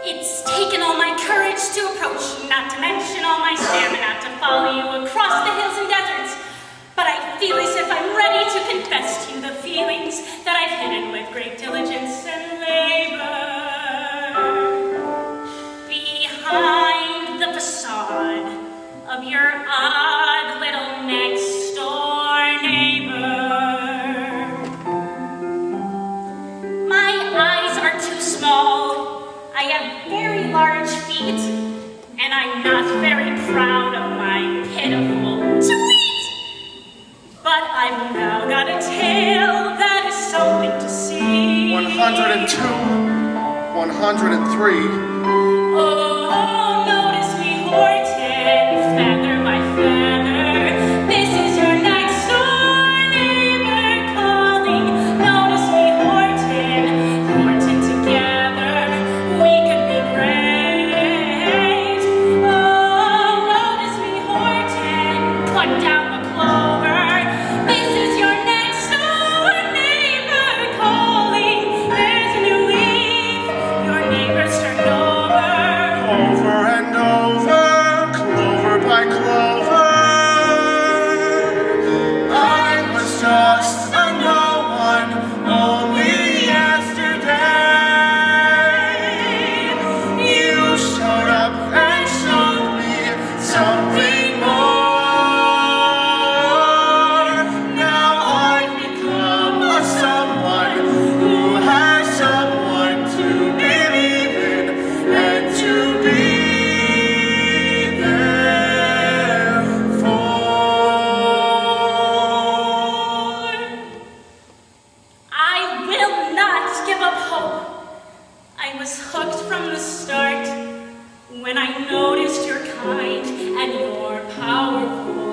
It's taken all my courage to approach you, not to mention all my stamina to follow you across the hills and deserts. But I feel as if I'm ready to confess to you the feelings that I've hidden with great diligence and labor. Behind the facade of your odd little next-door neighbor, my eyes are too small, I have very large feet, and I'm not very proud of my pitiful tweet. But I've now got a tail that is something to see. 102, 103. Oh, notice me, Horton, feather by feather. This is your next door neighbor calling. Notice me, Horton, Horton together, we could be great. Oh, notice me, Horton, put down the clover. This is your next door neighbor calling. There's a new leaf, your neighbor's turned over. Over and over, clover by clover. I was just a no one, only yesterday. You showed up and showed me something more. Now I've become a someone who has someone to believe in and to be there for. I will not give up hope. I was hooked from the start when I noticed you're kind and you're powerful.